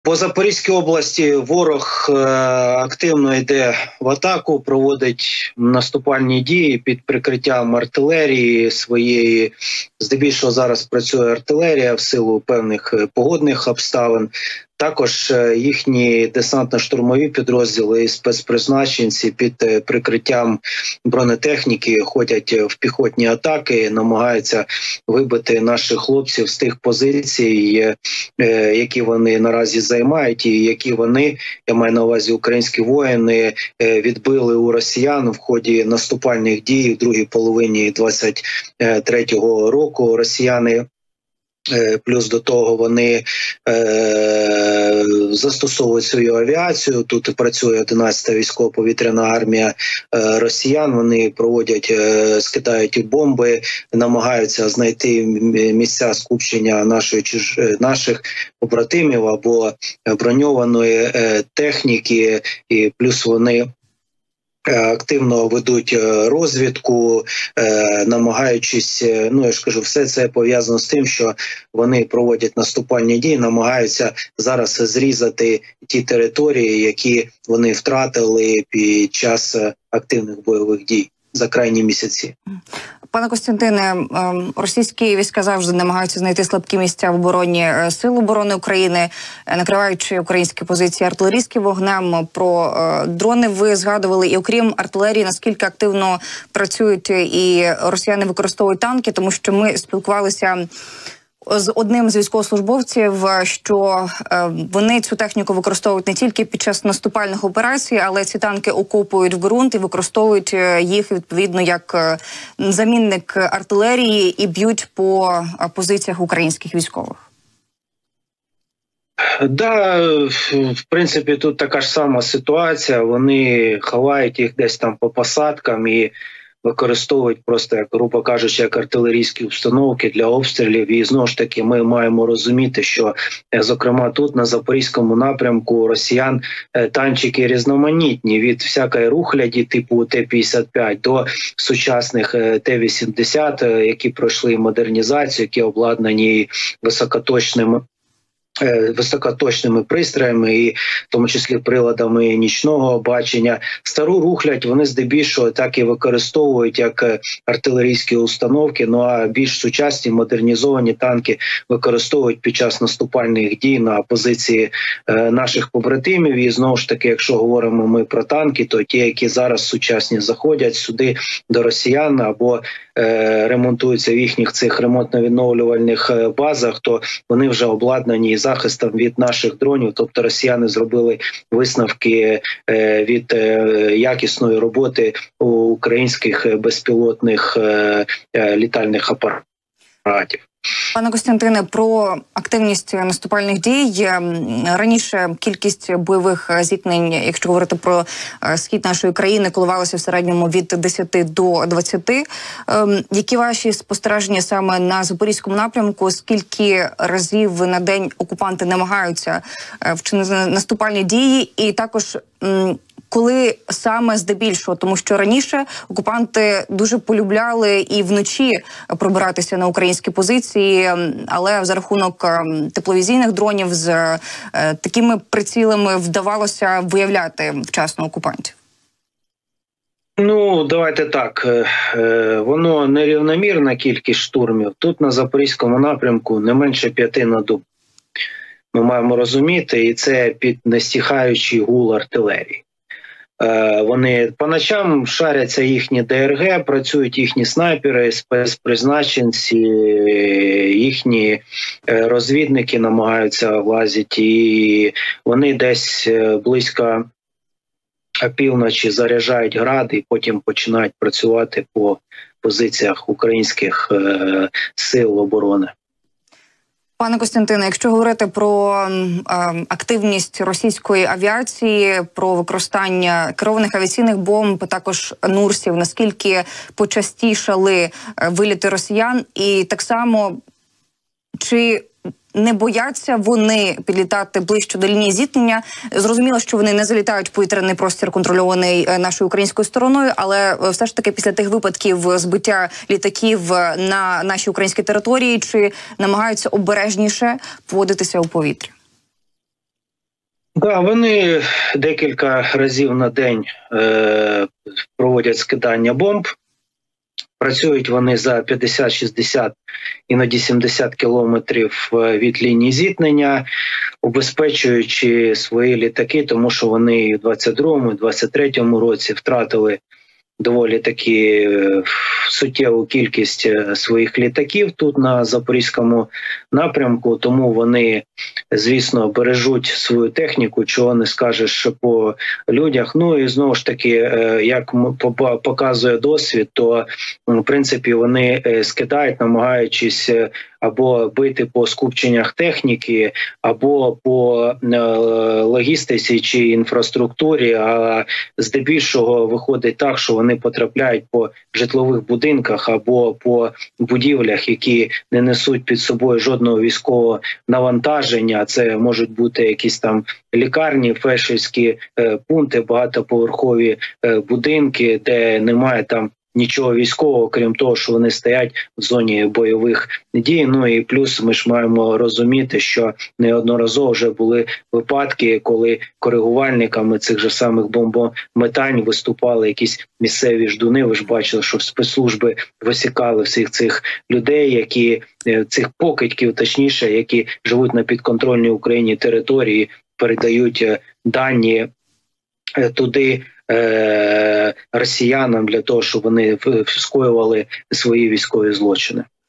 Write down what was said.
По Запорізькій області ворог активно йде в атаку, проводить наступальні дії під прикриттям артилерії своєї. Здебільшого зараз працює артилерія в силу певних погодних обставин. Також їхні десантно-штурмові підрозділи і спецпризначенці під прикриттям бронетехніки ходять в піхотні атаки, намагаються вибити наших хлопців з тих позицій, які вони наразі займають, і які вони, я маю на увазі українські воїни, відбили у росіян в ході наступальних дій в другій половині 23-го року. Росіяни плюс до того вони застосовують свою авіацію. Тут працює 11-та військово-повітряна армія росіян. Вони проводять, скидають бомби, намагаються знайти місця скупчення наших побратимів або броньованої техніки. І плюс вони активно ведуть розвідку, намагаючись, я ж кажу, все це пов'язано з тим, що вони проводять наступальні дії, намагаються зараз зрізати ті території, які вони втратили під час активних бойових дій за крайні місяці. Пане Костянтине, російські війська завжди намагаються знайти слабкі місця в обороні Сил оборони України, накриваючи українські позиції артилерійським вогнем. Про дрони ви згадували. І окрім артилерії, наскільки активно працюють і росіяни використовують танки, тому що ми спілкувалися з одним з військовослужбовців, що вони цю техніку використовують не тільки під час наступальних операцій, але ці танки окопують в ґрунт і використовують їх, відповідно, як замінник артилерії і б'ють по позиціях українських військових. Да, в принципі, тут така ж сама ситуація. Вони ховають їх десь там по посадкам і використовують просто, як, грубо кажучи, як артилерійські установки для обстрілів. І знову ж таки ми маємо розуміти, що, зокрема, тут на Запорізькому напрямку росіян танчики різноманітні, від всякої рухляді типу Т-55 до сучасних Т-80, які пройшли модернізацію, які обладнані високоточними пристроями, і в тому числі приладами нічного бачення. Стару рухлядь вони здебільшого так і використовують як артилерійські установки, ну а більш сучасні модернізовані танки використовують під час наступальних дій на позиції наших побратимів. І знову ж таки, якщо говоримо ми про танки, то ті, які зараз сучасні заходять сюди до росіян або ремонтуються в їхніх цих ремонтно-відновлювальних базах, то вони вже обладнані захистом від наших дронів. Тобто росіяни зробили висновки від якісної роботи українських безпілотних літальних апаратів. Пане Костянтине, про активність наступальних дій. Раніше кількість бойових зіткнень, якщо говорити про схід нашої країни, коливалася в середньому від 10 до 20. Які ваші спостереження саме на Запорізькому напрямку? Скільки разів на день окупанти намагаються вчинити наступальні дії? І також коли саме здебільшого, тому що раніше окупанти дуже полюбляли і вночі пробиратися на українські позиції, але за рахунок тепловізійних дронів з такими прицілами вдавалося виявляти вчасно окупантів. Ну, давайте так. Воно нерівномірна кількість штурмів. Тут на Запорізькому напрямку не менше 5 на добу. Ми маємо розуміти, і це під нестихаючий гул артилерії. Вони по ночам шаряться їхні ДРГ, працюють їхні снайпери, спецпризначенці, їхні розвідники намагаються влазити, і вони десь близько півночі заряджають гради і потім починають працювати по позиціях українських сил оборони. Пане Костянтине, якщо говорити про активність російської авіації, про використання керованих авіаційних бомб, також Нурсів, наскільки почастішали виліти росіян, і так само, чи не бояться вони підлітати ближче до лінії зіткнення? Зрозуміло, що вони не залітають в повітряний простір, контрольований нашою українською стороною, але все ж таки після тих випадків збиття літаків на нашій українській території, чи намагаються обережніше поводитися у повітрі? Да, вони декілька разів на день проводять скидання бомб. Працюють вони за 50-60, іноді 70 кілометрів від лінії зіткнення, убезпечуючи свої літаки, тому що вони в 22-му, 23-му році втратили доволі таки суттєву кількість своїх літаків тут на Запорізькому напрямку, тому вони, звісно, бережуть свою техніку, чого не скажеш по людях. Ну і знову ж таки, як показує досвід, то в принципі вони скидають, намагаючись або бити по скупченнях техніки, або по логістиці чи інфраструктурі, а здебільшого виходить так, що вони потрапляють по житлових будинках або по будівлях, які не несуть під собою жодного військового навантаження. Це можуть бути якісь там лікарні, фельдшерські пункти, багатоповерхові будинки, де немає там нічого військового, крім того, що вони стоять в зоні бойових дій. Ну і плюс ми ж маємо розуміти, що неодноразово вже були випадки, коли коригувальниками цих же самих бомбометань виступали якісь місцеві ждуни. Ви ж бачили, що спецслужби висікали всіх цих людей, які цих покидьків, точніше, які живуть на підконтрольній Україні території, передають дані туди росіянам для того, щоб вони скоювали свої військові злочини.